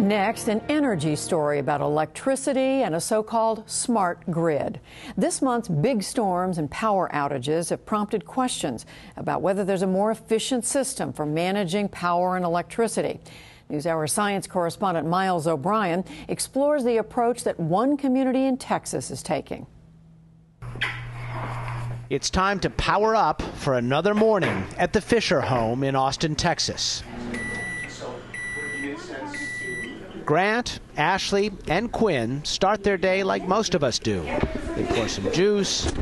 Next, an energy story about electricity and a so-called smart grid. This month's big storms and power outages have prompted questions about whether there's a more efficient system for managing power and electricity. NewsHour science correspondent Miles O'Brien explores the approach that one community in Texas is taking. It's time to power up for another morning at the Fisher home in Austin, Texas. Grant, Ashley, and Quinn start their day like most of us do. They pour some juice,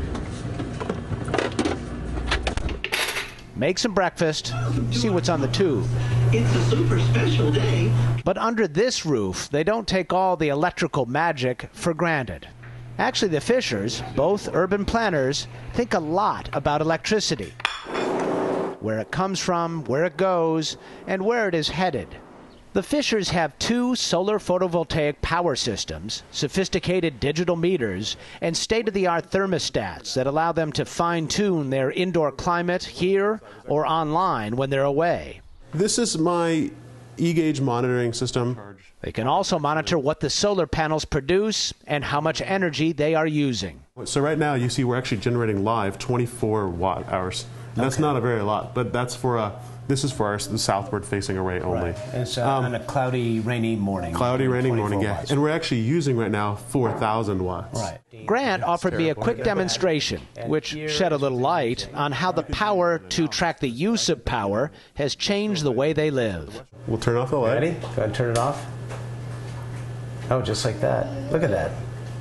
make some breakfast, see what's on the tube. It's a super special day. But under this roof, they don't take all the electrical magic for granted. Actually, the Fishers, both urban planners, think a lot about electricity. Where it comes from, where it goes, and where it is headed. The Fishers have 2 solar photovoltaic power systems, sophisticated digital meters, and state-of-the-art thermostats that allow them to fine-tune their indoor climate here or online when they're away. This is my e-gauge monitoring system. They can also monitor what the solar panels produce and how much energy they are using. So right now you see we're actually generating live 24 watt hours. That's not a very lot, but that's for this is for our southward facing array only. Right. It's on a cloudy, rainy morning. Cloudy, rainy morning, yeah. And we're actually using right now 4,000 watts. Right. Grant offered me a quick demonstration, which shed a little light on how the power to track the use of power has changed the way they live. We'll turn off the light. Ready? Go ahead and turn it off. Oh, just like that. Look at that.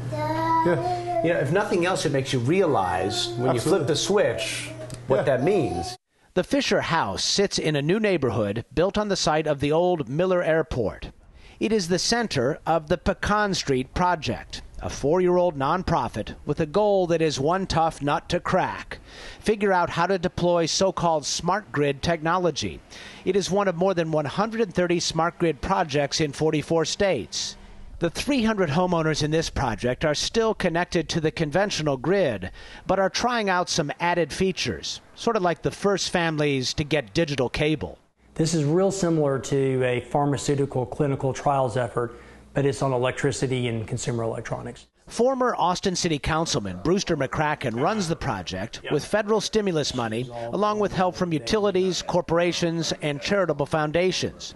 Yeah. You know, if nothing else, it makes you realize when you flip the switch what that means. The Fisher house sits in a new neighborhood built on the site of the old Miller Airport. It is the center of the PECAN Street project, a 4-year-old nonprofit with a goal that is one tough nut to crack: figure out how to deploy so-called smart grid technology. It is one of more than 130 smart grid projects in 44 states. The 300 homeowners in this project are still connected to the conventional grid, but are trying out some added features, sort of like the first families to get digital cable. This is real similar to a pharmaceutical clinical trials effort, but it's on electricity and consumer electronics. Former Austin City Councilman Brewster McCracken runs the project with federal stimulus money, along with help from utilities, corporations, and charitable foundations.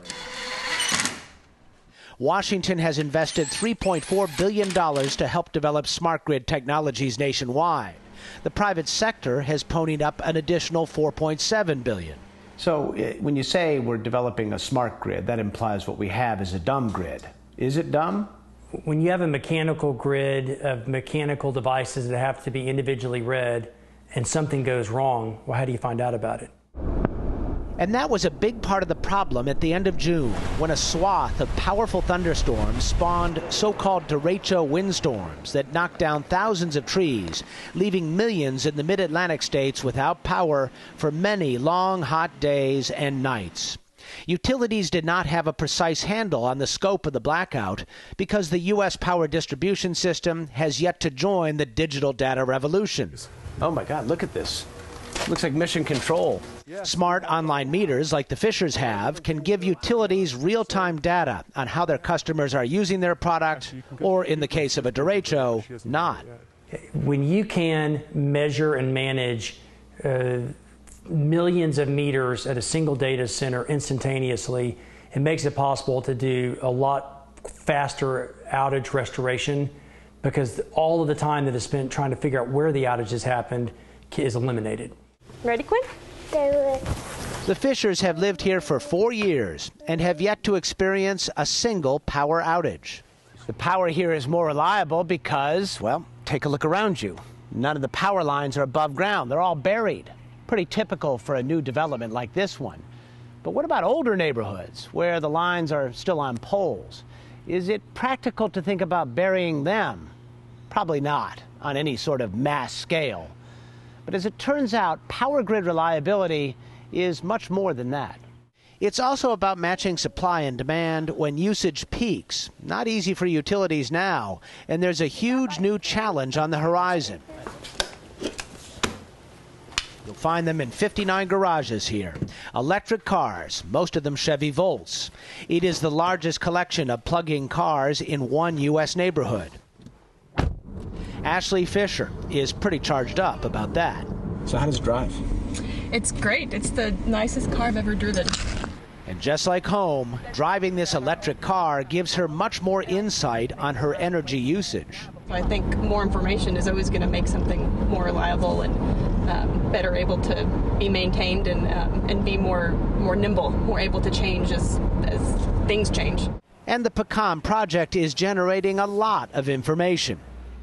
Washington has invested $3.4 billion to help develop smart grid technologies nationwide. The private sector has ponied up an additional $4.7 billion. So when you say we're developing a smart grid, that implies what we have is a dumb grid. Is it dumb? When you have a mechanical grid of mechanical devices that have to be individually read and something goes wrong, well, how do you find out about it? And that was a big part of the problem at the end of June, when a swath of powerful thunderstorms spawned so-called derecho windstorms that knocked down thousands of trees, leaving millions in the mid-Atlantic states without power for many long, hot days and nights. Utilities did not have a precise handle on the scope of the blackout because the U.S. power distribution system has yet to join the digital data revolution. Oh my God, look at this. Looks like mission control. Smart online meters like the Fishers have can give utilities real-time data on how their customers are using their product, or in the case of a derecho, not. When you can measure and manage millions of meters at a single data center instantaneously, it makes it possible to do a lot faster outage restoration, because all of the time that is spent trying to figure out where the outages happened is eliminated. Ready, Quinn? The Fishers have lived here for 4 years and have yet to experience a single power outage. The power here is more reliable because, well, take a look around you. None of the power lines are above ground. They're all buried. Pretty typical for a new development like this one. But what about older neighborhoods where the lines are still on poles? Is it practical to think about burying them? Probably not on any sort of mass scale. But as it turns out, power grid reliability is much more than that. It's also about matching supply and demand when usage peaks. Not easy for utilities now, and there's a huge new challenge on the horizon. You'll find them in 59 garages here. Electric cars, most of them Chevy Volts. It is the largest collection of plug-in cars in one U.S. neighborhood. Ashley Fisher is pretty charged up about that. So how does it drive? It's great. It's the nicest car I've ever driven. And just like home, driving this electric car gives her much more insight on her energy usage. I think more information is always going to make something more reliable and better able to be maintained and be more nimble, more able to change as things change. And the PECAN project is generating a lot of information.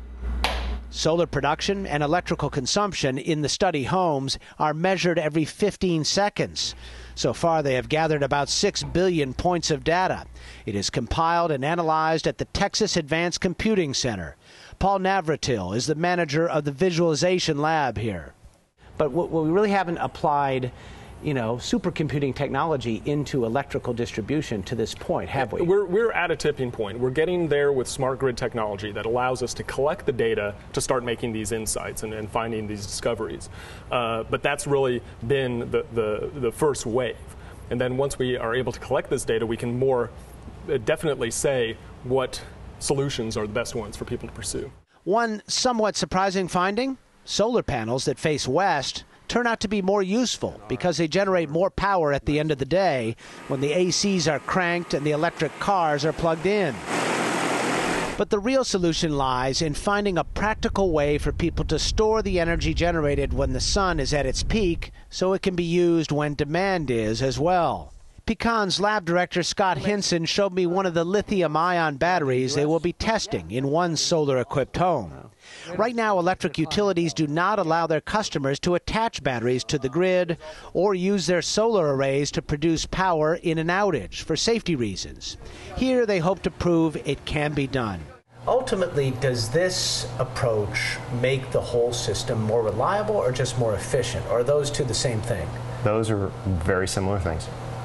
Solar production and electrical consumption in the study homes are measured every 15 seconds. So far, they have gathered about 6 billion points of data. It is compiled and analyzed at the Texas Advanced Computing Center. Paul Navrátil is the manager of the visualization lab here. But we really haven't applied, supercomputing technology into electrical distribution to this point, have we? We're at a tipping point. We're getting there with smart grid technology that allows us to collect the data to start making these insights and finding these discoveries. But that's really been the first wave. And then once we are able to collect this data, we can more definitely say what solutions are the best ones for people to pursue. One somewhat surprising finding, solar panels that face west turn out to be more useful because they generate more power at the end of the day when the ACs are cranked and the electric cars are plugged in. But the real solution lies in finding a practical way for people to store the energy generated when the sun is at its peak so it can be used when demand is as well. PECAN's lab director Scott Hinson showed me one of the lithium-ion batteries they will be testing in one solar-equipped home. Right now, electric utilities do not allow their customers to attach batteries to the grid or use their solar arrays to produce power in an outage for safety reasons. Here, they hope to prove it can be done. Ultimately, does this approach make the whole system more reliable or just more efficient? Or are those two the same thing? Those are very similar things.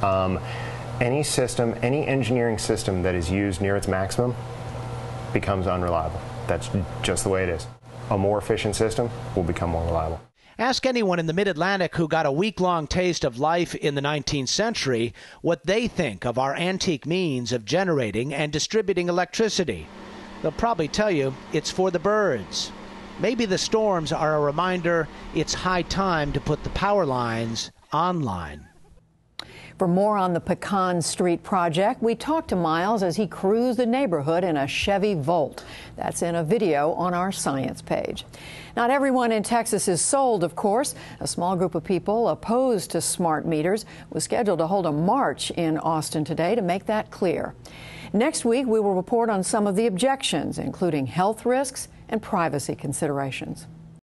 Any system, any engineering system that is used near its maximum becomes unreliable. That's just the way it is. A more efficient system will become more reliable. Ask anyone in the Mid-Atlantic who got a week-long taste of life in the 19th century what they think of our antique means of generating and distributing electricity. They'll probably tell you it's for the birds. Maybe the storms are a reminder it's high time to put the power lines online. For more on the Pecan Street project, we talked to Miles as he cruised the neighborhood in a Chevy Volt. That's in a video on our science page. Not everyone in Texas is sold, of course. A small group of people opposed to smart meters was scheduled to hold a march in Austin today to make that clear. Next week, we will report on some of the objections, including health risks and privacy considerations.